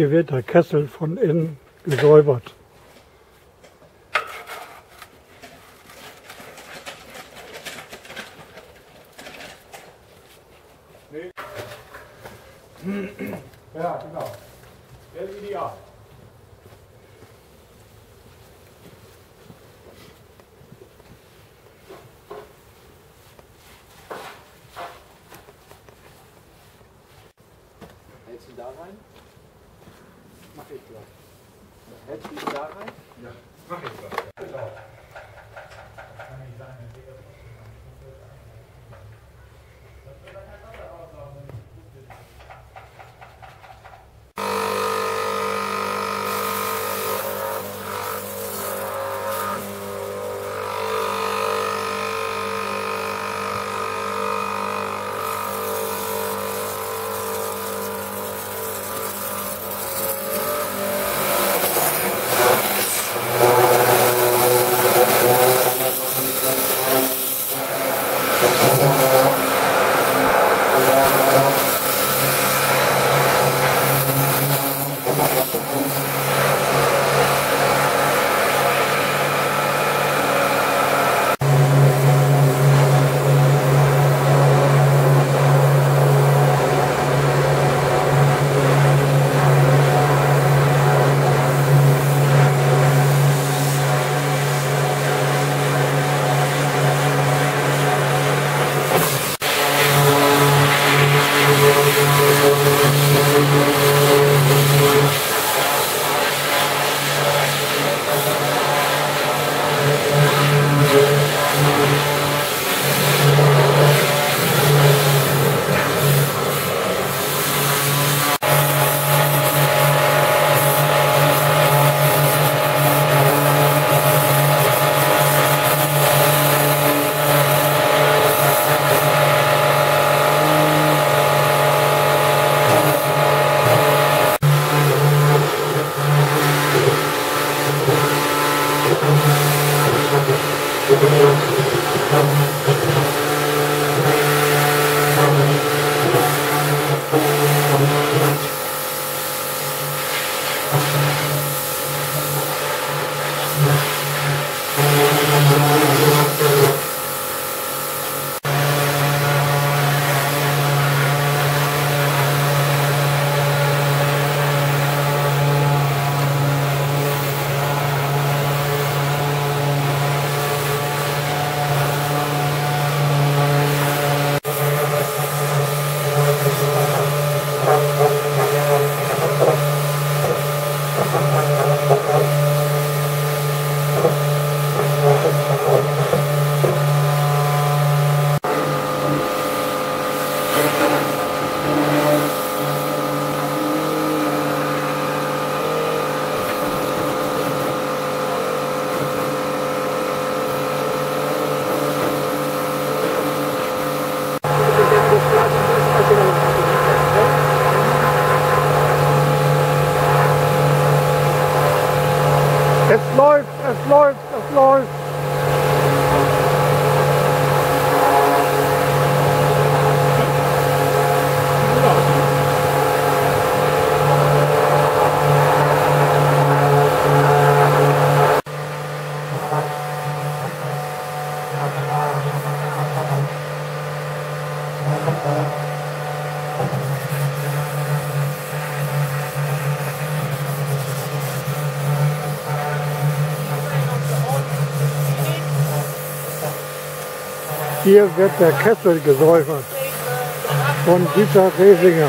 Hier wird der Kessel von innen gesäubert. Nee. Ja, genau. Das ist ideal. Hältst du da rein? Mach ich gleich. Hältst du ihn da rein? Ja, mach ich gleich. Genau. Es läuft, es läuft. Hier wird der Kessel gesäubert von Dieter Resinger.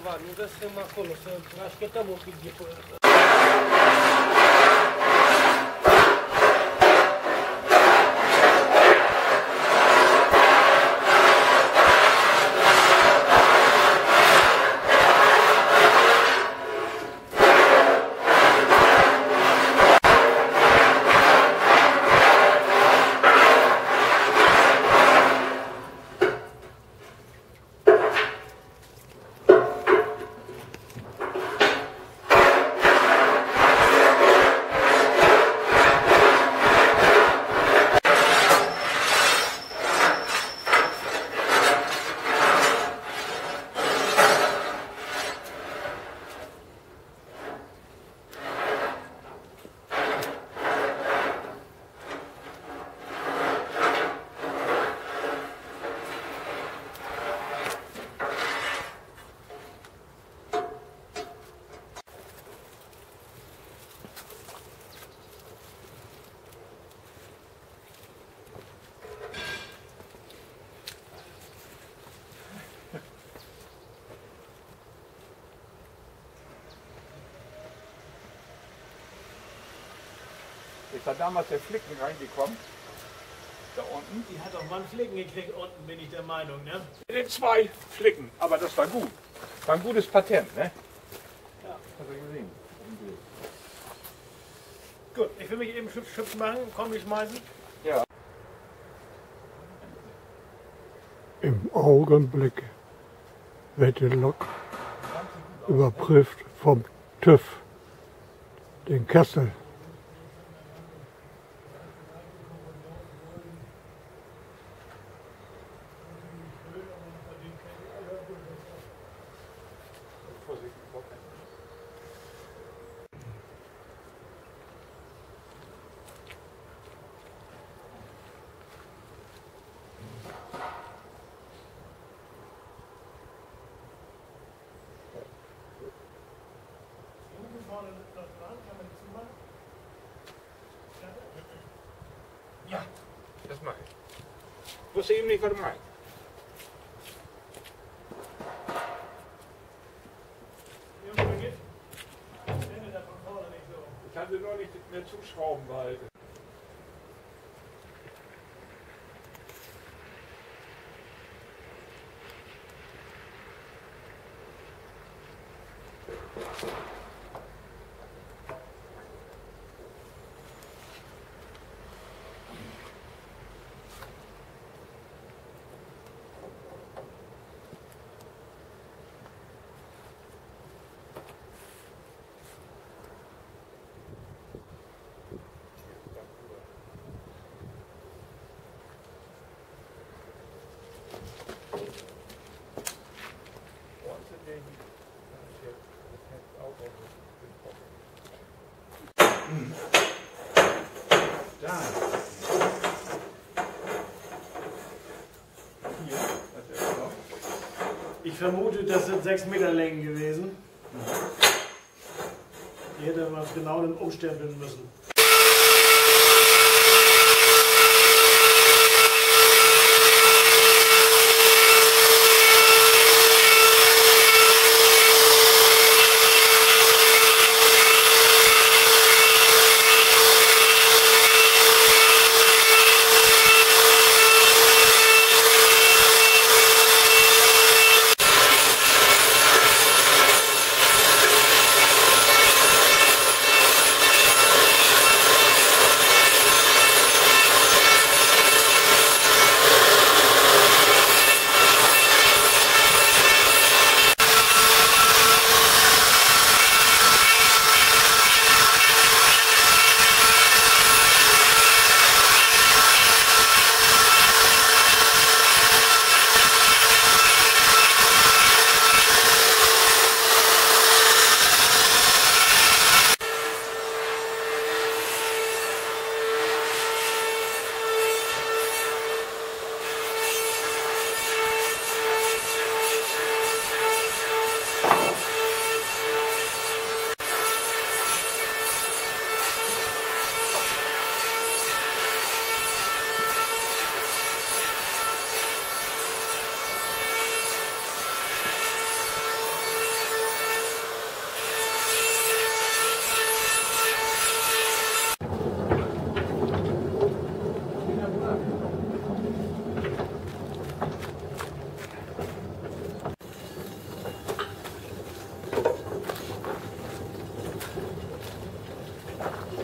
lavado, não deve ser uma colocação, acho que é tão bom que depois. Ist da damals der Flicken reingekommen? Da unten? Die hat auch mal einen Flicken gekriegt unten, bin ich der Meinung, ne? In 2 Flicken, aber das war gut. War ein gutes Patent, ne? Ja. Hast du gesehen? Gut, ich will mich eben schützen machen, komm, ich schmeißen. Ja. Im Augenblick wird die Lok überprüft vom TÜV, den Kessel. Ja, das mache ich. Wusste eben nicht, was du meinst. Ich hatte noch nicht mehr zuschrauben, weil Ich vermute, das sind 6 Meter Längen gewesen. Die hätte man genau dann umstempeln müssen.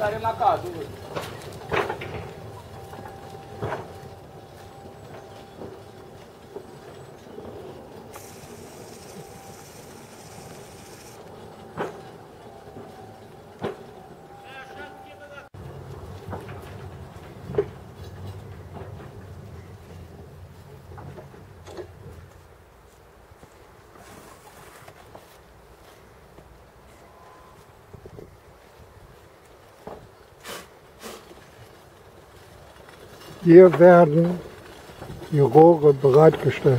care la cazul. Hier werden die Rohre bereitgestellt.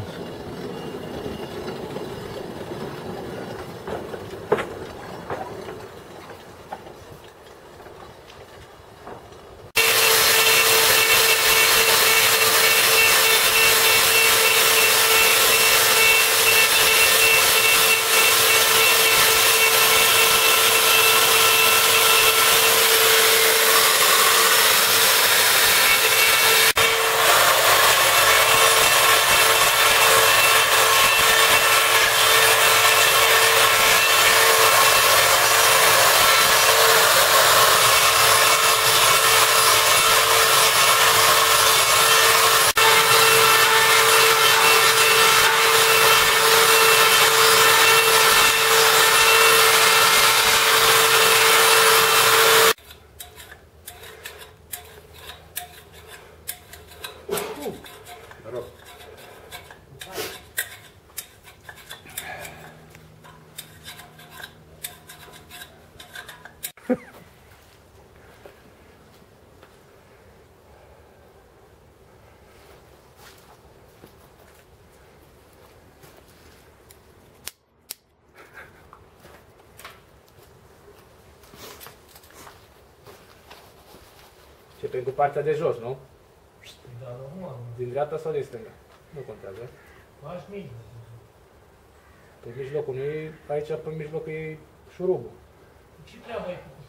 Începem cu partea de jos, nu? Da, normal. Din dreapta sau din stânga? Nu contează. Faci mic. Pe mijlocul nu e, aici pe mijloc e șurubul. Ce treabă ai făcut?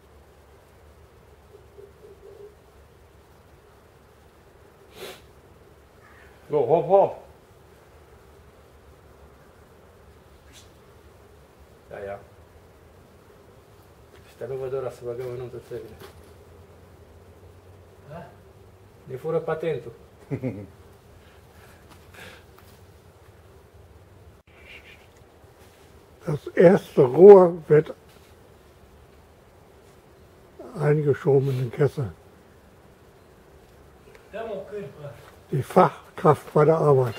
Go, hop, hop! Da, ia. Ăștia nu văd ora să băgăm înăuntru țările. Da? Ne fură patentul. Das erste Rohr wird eingeschoben in den Kessel. Dăm o cârpă. Die Fachkraft bei der Arbeit.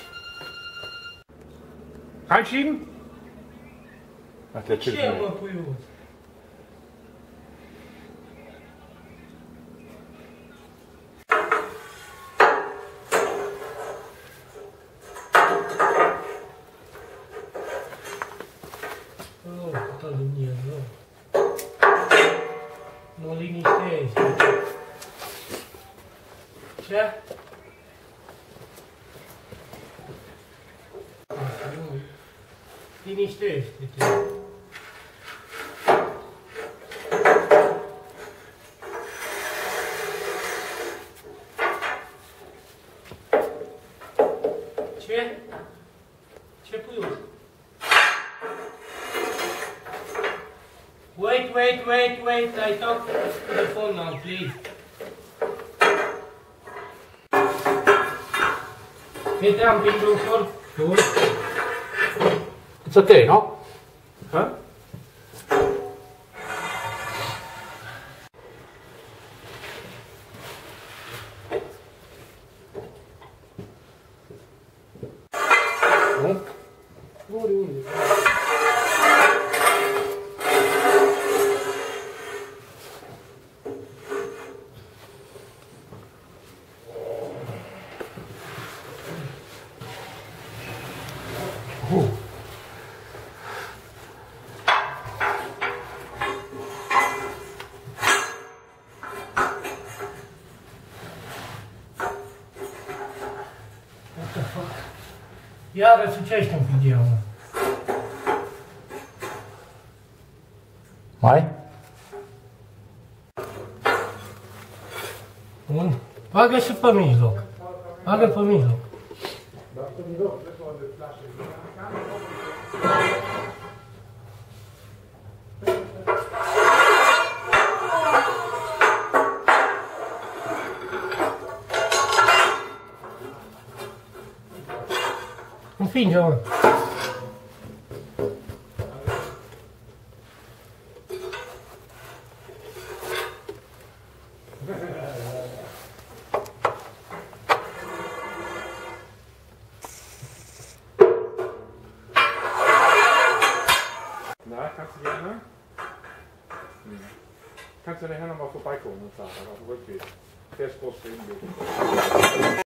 Einschieben? Ach, der Chip. Ce mă, puiuț? Oh, câtă lumină, nu? Nu liniștești. Ce? Liniștește-te. Ce? Ce puiuț? Wait, I talk to the phone now, please. Get down, big blue phone. It's okay, no? Huh? Nu? Oriunde. Ia răsucește un pic de ea, mă. Mai? Bun. Bagă și pe mijloc. Bagă pe mijloc. fijn zo. Na, kannst du gerne? Kannst du nachher nochmal vorbeikommen und sagen, auf dem Rückweg. Der ist groß